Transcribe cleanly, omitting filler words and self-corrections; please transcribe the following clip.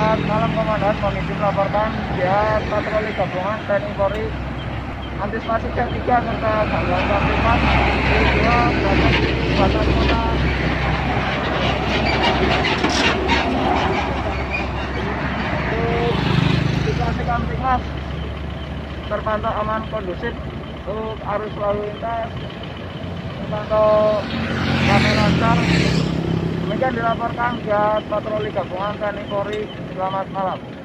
Selamat malam Komandan, kami melaporkan jihad patroli gabungan TNI Polri antisipasi jam 3 serta gangguan kamtimas di 2 batas kota untuk situasi kamtimas terpantau aman kondusif untuk arus lalu lintas terpantau ramai lancar. Demikian dilaporkan jihad patroli gabungan TNI Polri. Selamat malam.